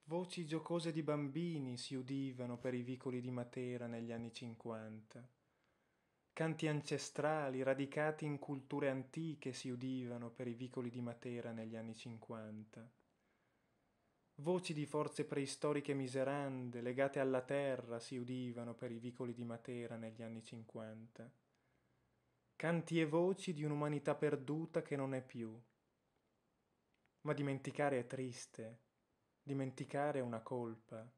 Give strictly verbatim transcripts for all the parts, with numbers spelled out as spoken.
Voci giocose di bambini si udivano per i vicoli di Matera negli anni cinquanta. Canti ancestrali radicati in culture antiche si udivano per i vicoli di Matera negli anni cinquanta. Voci di forze preistoriche miserande legate alla terra si udivano per i vicoli di Matera negli anni cinquanta. Canti e voci di un'umanità perduta che non è più. Ma dimenticare è triste. Dimenticare è una colpa.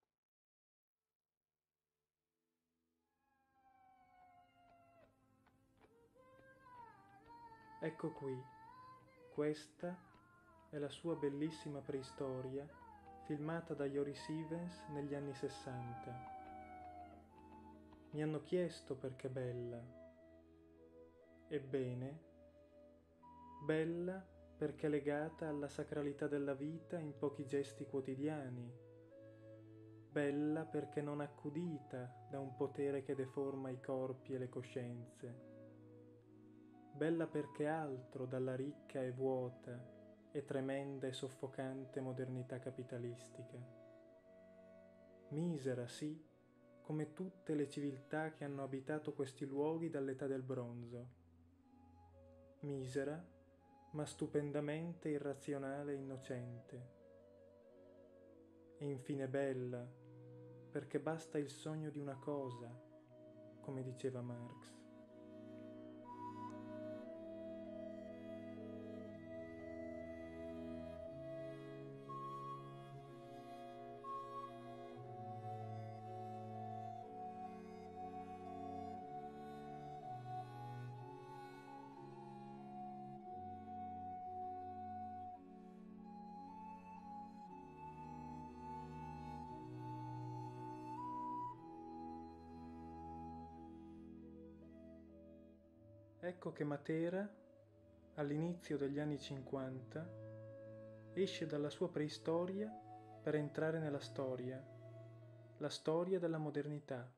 Ecco qui, questa è la sua bellissima preistoria filmata da Joris Ivens negli anni sessanta. Mi hanno chiesto perché bella. Ebbene, bella perché legata alla sacralità della vita in pochi gesti quotidiani. Bella perché non accudita da un potere che deforma i corpi e le coscienze. Bella perché altro dalla ricca e vuota e tremenda e soffocante modernità capitalistica. Misera, sì, come tutte le civiltà che hanno abitato questi luoghi dall'età del bronzo. Misera, ma stupendamente irrazionale e innocente. E infine bella, perché basta il sogno di una cosa, come diceva Marx. Ecco che Matera, all'inizio degli anni cinquanta, esce dalla sua preistoria per entrare nella storia, la storia della modernità.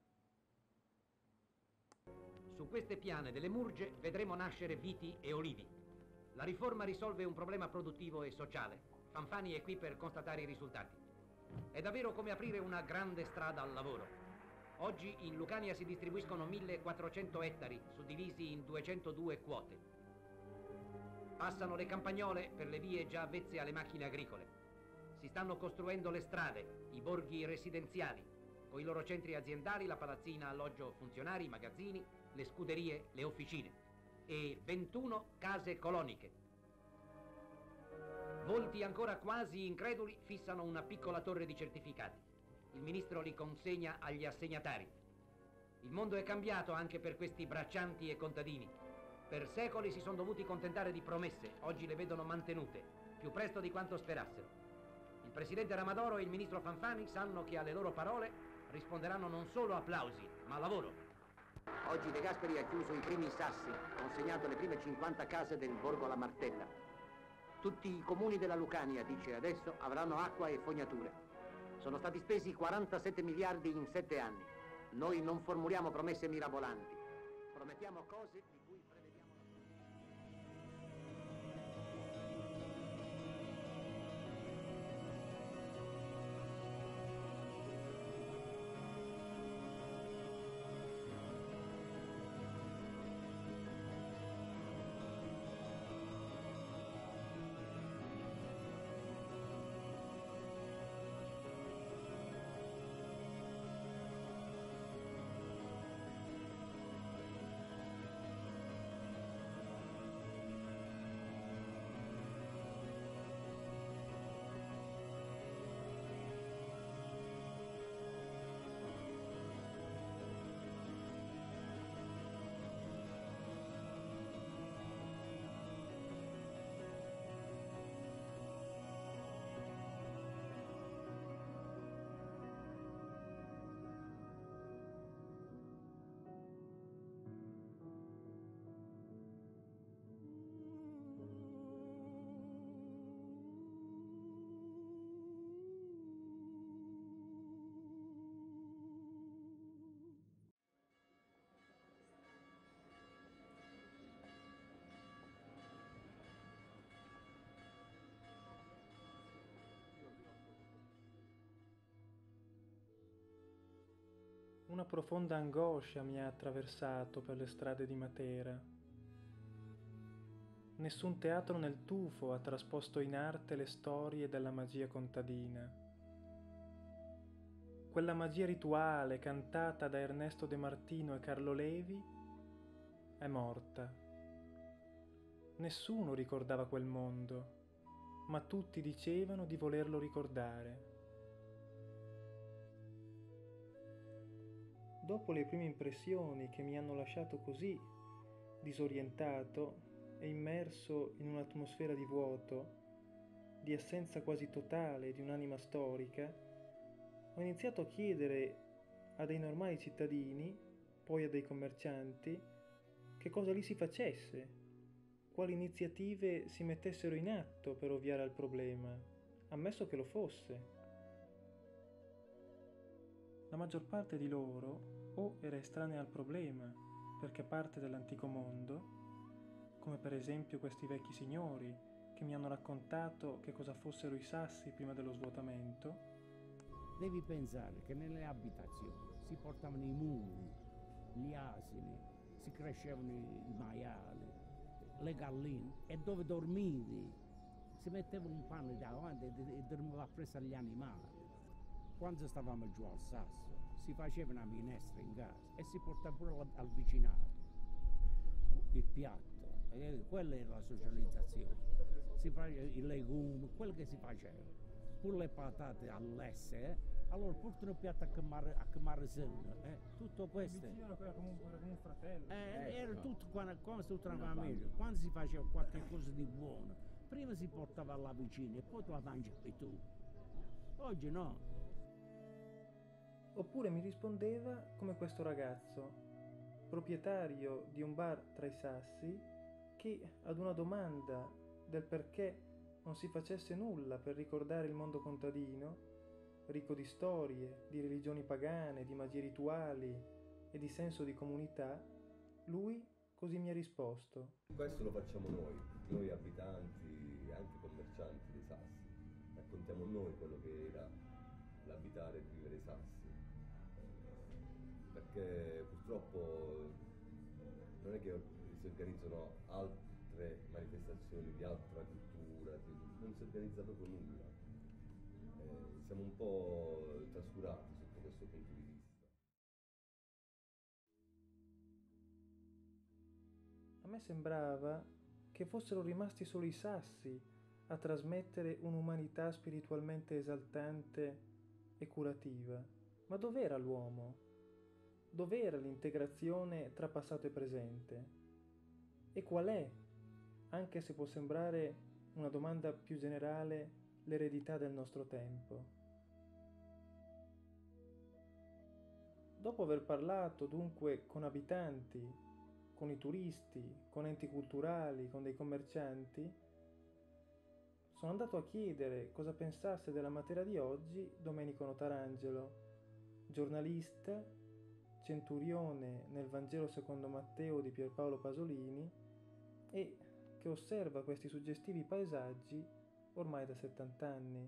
Su queste piane delle Murge vedremo nascere viti e olivi. La riforma risolve un problema produttivo e sociale. Fanfani è qui per constatare i risultati. È davvero come aprire una grande strada al lavoro. Oggi in Lucania si distribuiscono millequattrocento ettari, suddivisi in duecentodue quote. Passano le campagnole per le vie già avvezze alle macchine agricole. Si stanno costruendo le strade, i borghi residenziali, con i loro centri aziendali, la palazzina alloggio funzionari, i magazzini, le scuderie, le officine e ventuno case coloniche. Molti ancora quasi increduli fissano una piccola torre di certificati. Il ministro li consegna agli assegnatari. Il mondo è cambiato anche per questi braccianti e contadini. Per secoli si sono dovuti contentare di promesse, oggi le vedono mantenute, più presto di quanto sperassero. Il presidente Ramadoro e il ministro Fanfani sanno che alle loro parole risponderanno non solo applausi, ma lavoro. Oggi De Gasperi ha chiuso i primi sassi, consegnato le prime cinquanta case del Borgo alla Martella. Tutti i comuni della Lucania, dice adesso, avranno acqua e fognature. Sono stati spesi quarantasette miliardi in sette anni. Noi non formuliamo promesse mirabolanti. Promettiamo cose di cui prevediamo la... Una profonda angoscia mi ha attraversato per le strade di Matera. Nessun teatro nel tufo ha trasposto in arte le storie della magia contadina. Quella magia rituale cantata da Ernesto De Martino e Carlo Levi è morta. Nessuno ricordava quel mondo, ma tutti dicevano di volerlo ricordare. Dopo le prime impressioni che mi hanno lasciato così disorientato e immerso in un'atmosfera di vuoto, di assenza quasi totale di un'anima storica, ho iniziato a chiedere a dei normali cittadini, poi a dei commercianti, che cosa lì si facesse, quali iniziative si mettessero in atto per ovviare al problema, ammesso che lo fosse. La maggior parte di loro o era estranea al problema perché parte dell'antico mondo, come per esempio questi vecchi signori che mi hanno raccontato che cosa fossero i sassi prima dello svuotamento. Devi pensare che nelle abitazioni si portavano i muli, gli asini, si crescevano i maiali, le galline, e dove dormivi si metteva un panno davanti e, e dormiva appresso agli animali. Quando stavamo giù al Sasso si faceva una minestra in casa e si portava pure al, al vicinato il piatto, e quella era la socializzazione. Si faceva i legumi, quello che si faceva, pure le patate all'esse, allora portano il piatto a chiamare, a chiamare senno, eh? Tutto questo. Il vicino era come un, era come un fratello. Eh, era Ecco. tutto come, come se fosse una famiglia. Quando si faceva qualche cosa di buono, prima si portava alla vicina e poi te la mangiavi tu. Oggi no. Oppure mi rispondeva come questo ragazzo, proprietario di un bar tra i sassi, che ad una domanda del perché non si facesse nulla per ricordare il mondo contadino, ricco di storie, di religioni pagane, di magie rituali e di senso di comunità, lui così mi ha risposto. Questo lo facciamo noi, noi abitanti e anche commercianti dei sassi. Raccontiamo noi quello che era l'abitare e vivere ai sassi. Perché purtroppo non è che si organizzano altre manifestazioni di altra cultura, non si organizza proprio nulla. Eh, siamo un po' trascurati sotto questo punto di vista. A me sembrava che fossero rimasti solo i sassi a trasmettere un'umanità spiritualmente esaltante e curativa. Ma dov'era l'uomo? Dov'era l'integrazione tra passato e presente? E qual è, anche se può sembrare una domanda più generale, l'eredità del nostro tempo? Dopo aver parlato dunque con abitanti, con i turisti, con enti culturali, con dei commercianti, sono andato a chiedere cosa pensasse della Matera di oggi Domenico Notarangelo, giornalista, centurione nel Vangelo secondo Matteo di Pierpaolo Pasolini e che osserva questi suggestivi paesaggi ormai da settanta anni.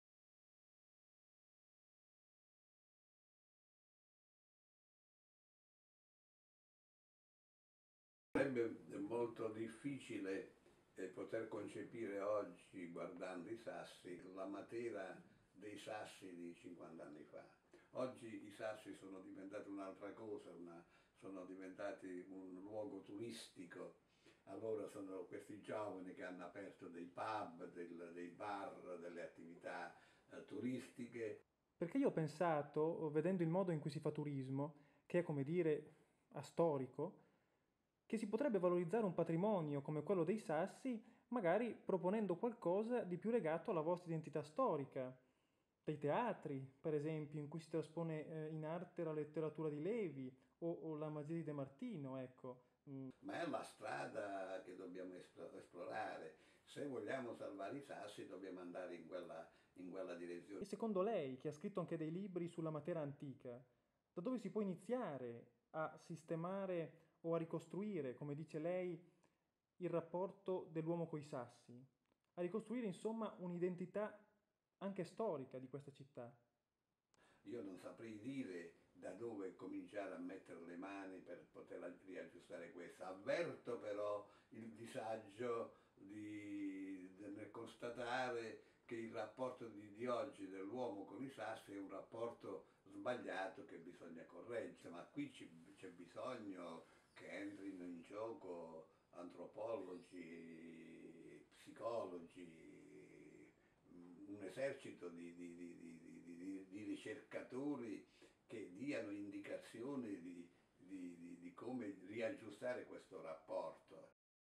Sarebbe molto difficile eh, poter concepire oggi, guardando i sassi, la Matera dei sassi di cinquanta anni fa. Oggi i sassi sono diventati un'altra cosa, una, sono diventati un luogo turistico. Allora sono questi giovani che hanno aperto dei pub, del, dei bar, delle attività eh, turistiche. Perché io ho pensato, vedendo il modo in cui si fa turismo, che è come dire astorico, che si potrebbe valorizzare un patrimonio come quello dei sassi, magari proponendo qualcosa di più legato alla vostra identità storica. Dei teatri, per esempio, in cui si traspone eh, in arte la letteratura di Levi o, o la magia di De Martino, ecco. Mm. Ma è la strada che dobbiamo esplorare. Se vogliamo salvare i sassi dobbiamo andare in quella, in quella direzione. E secondo lei, che ha scritto anche dei libri sulla Matera antica, da dove si può iniziare a sistemare o a ricostruire, come dice lei, il rapporto dell'uomo coi sassi? A ricostruire, insomma, un'identità anche storica di questa città. Io non saprei dire da dove cominciare a mettere le mani per poter riaggiustare questo. Avverto però il disagio di, di, nel constatare che il rapporto di, di oggi dell'uomo con i sassi è un rapporto sbagliato che bisogna correggere, ma qui c'è bisogno che entrino in gioco antropologi, psicologi, un esercito di, di, di, di, di, di ricercatori che diano indicazioni di, di, di, di come riaggiustare questo rapporto.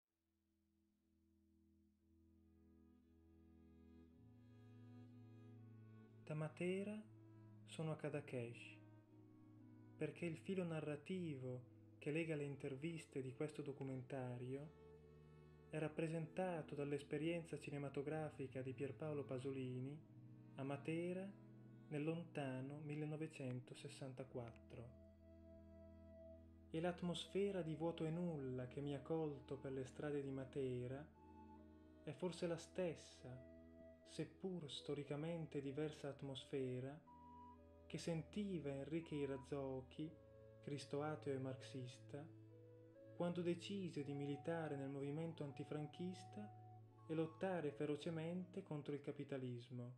Da Matera sono a Cadaqués, perché il filo narrativo che lega le interviste di questo documentario è rappresentato dall'esperienza cinematografica di Pierpaolo Pasolini a Matera nel lontano millenovecentosessantaquattro. E l'atmosfera di vuoto e nulla che mi ha colto per le strade di Matera è forse la stessa, seppur storicamente diversa atmosfera, che sentiva Enrique Irazzocchi, cristoateo e marxista, quando decise di militare nel movimento antifranchista e lottare ferocemente contro il capitalismo.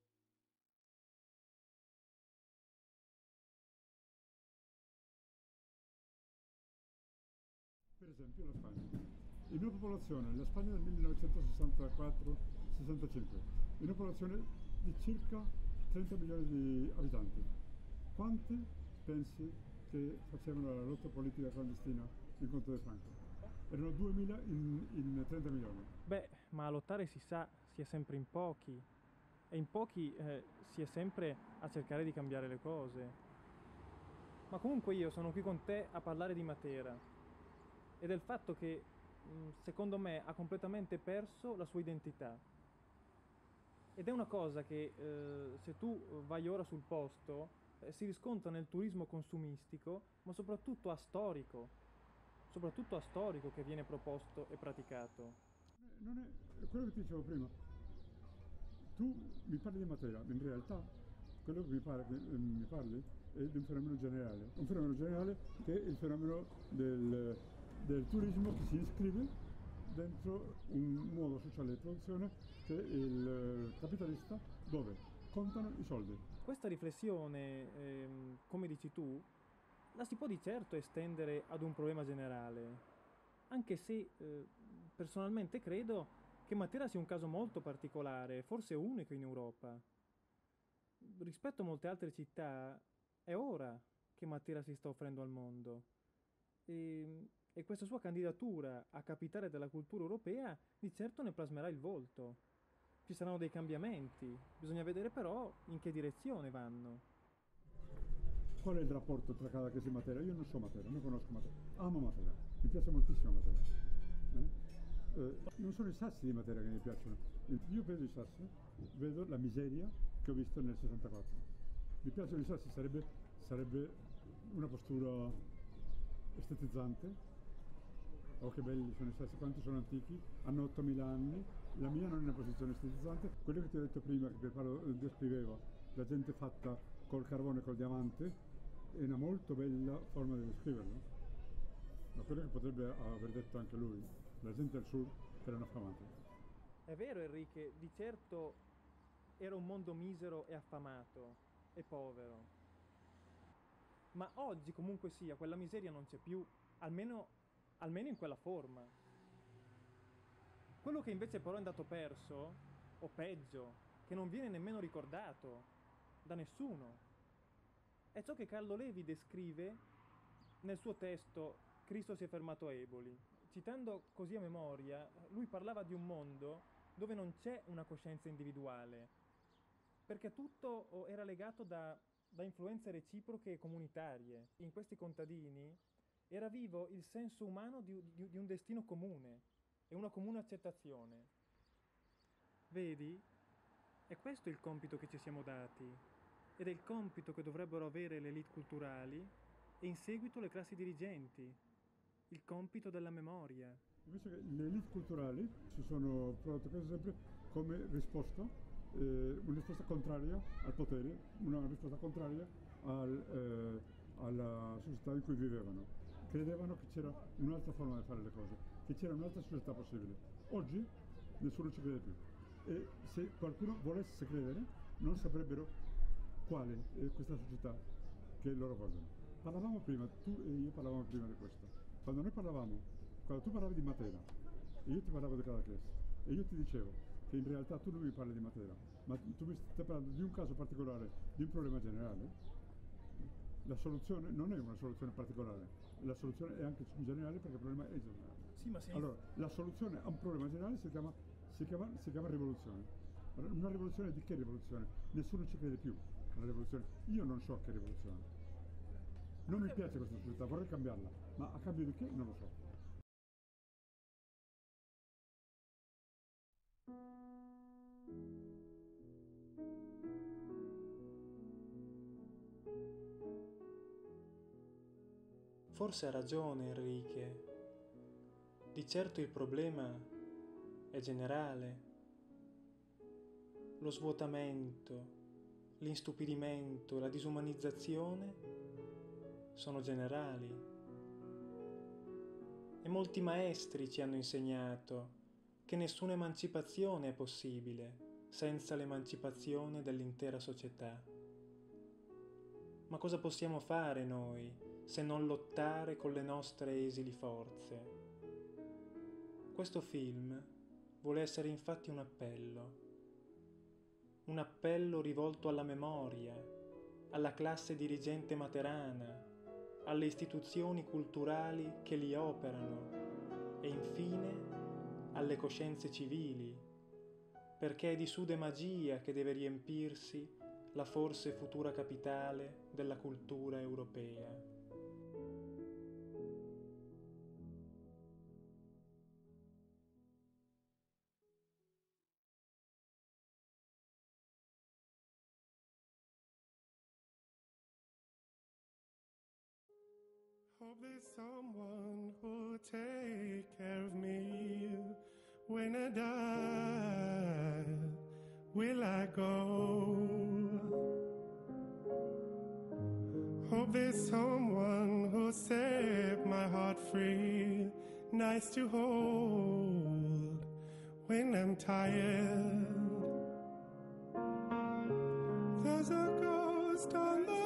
Per esempio la Spagna. In una popolazione, la Spagna del millenovecentosessantaquattro sessantacinque, in una popolazione di circa trenta milioni di abitanti, quanti pensi che facevano la lotta politica clandestina in Conto de Franco? Erano duemila in, in trenta milioni. Beh, ma a lottare si sa, si è sempre in pochi, e in pochi eh, si è sempre a cercare di cambiare le cose. Ma comunque io sono qui con te a parlare di Matera e del fatto che, secondo me, ha completamente perso la sua identità. Ed è una cosa che, eh, se tu vai ora sul posto, eh, si riscontra nel turismo consumistico, ma soprattutto astorico, soprattutto astorico che viene proposto e praticato. Non è quello che ti dicevo prima. Tu mi parli di Matera, in realtà quello che mi, pare, che, eh, mi parli è di un fenomeno generale, un fenomeno generale che è il fenomeno del, del turismo che si iscrive dentro un modo sociale di produzione che è il capitalista, dove contano i soldi. Questa riflessione, ehm, come dici tu, la si può di certo estendere ad un problema generale, anche se eh, personalmente credo che Matera sia un caso molto particolare, forse unico in Europa. Rispetto a molte altre città, è ora che Matera si sta offrendo al mondo. E, e questa sua candidatura a capitale della cultura europea di certo ne plasmerà il volto. Ci saranno dei cambiamenti, bisogna vedere però in che direzione vanno. Qual è il rapporto tra Cadaqués e Matera? Io non so Matera, non conosco Matera, amo Matera, mi piace moltissimo Matera. Eh? Eh, non sono i sassi di Matera che mi piacciono, io vedo i sassi, vedo la miseria che ho visto nel sessantaquattro. Mi piacciono i sassi, sarebbe, sarebbe una postura estetizzante. Oh, che belli sono i sassi, quanti sono antichi, hanno ottomila anni, la mia non è una posizione estetizzante. Quello che ti ho detto prima, che Pierpaolo descriveva, la gente fatta col carbone e col diamante, è una molto bella forma di descriverlo, ma quello che potrebbe aver detto anche lui, la gente al sud erano affamati. È vero, Enrique, di certo era un mondo misero e affamato e povero, ma oggi comunque sia quella miseria non c'è più, almeno almeno in quella forma. Quello che invece però è andato perso, o peggio, che non viene nemmeno ricordato da nessuno, è ciò che Carlo Levi descrive nel suo testo Cristo si è fermato a Eboli. Citando così a memoria, lui parlava di un mondo dove non c'è una coscienza individuale, perché tutto era legato da, da influenze reciproche e comunitarie. In questi contadini era vivo il senso umano di, di, di un destino comune e una comune accettazione. Vedi? È questo il compito che ci siamo dati, ed è il compito che dovrebbero avere le elite culturali e in seguito le classi dirigenti, il compito della memoria. Invece che le elite culturali si sono prodotte quasi sempre come risposta, eh, una risposta contraria al potere, una risposta contraria al, eh, alla società in cui vivevano, credevano che c'era un'altra forma di fare le cose, che c'era un'altra società possibile. Oggi nessuno ci crede più e se qualcuno volesse credere non saprebbero quale è questa società che loro vogliono. Parlavamo prima, tu e io parlavamo prima di questo. Quando noi parlavamo, quando tu parlavi di Matera e io ti parlavo di Cadaqués e io ti dicevo che in realtà tu non mi parli di Matera, ma tu mi stai parlando di un caso particolare, di un problema generale, la soluzione non è una soluzione particolare, la soluzione è anche generale perché il problema è generale. Sì, ma se allora, la soluzione a un problema generale si chiama, si chiama, si chiama rivoluzione. Una rivoluzione di che rivoluzione? Nessuno ci crede più alla rivoluzione. Io non so che rivoluzione. Non mi piace questa società, vorrei cambiarla, ma a cambio di che non lo so. Forse ha ragione Enrique. Di certo il problema è generale. Lo svuotamento, l'instupidimento, la disumanizzazione sono generali. E molti maestri ci hanno insegnato che nessuna emancipazione è possibile senza l'emancipazione dell'intera società. Ma cosa possiamo fare noi se non lottare con le nostre esili forze? Questo film vuole essere infatti un appello, un appello rivolto alla memoria, alla classe dirigente materana, alle istituzioni culturali che li operano e infine alle coscienze civili, perché è di sude magia che deve riempirsi la forse futura capitale della cultura europea. Hope there's someone who'll take care of me when I die. Will I go? Hope there's someone who'll set my heart free, nice to hold when I'm tired. There's a ghost on the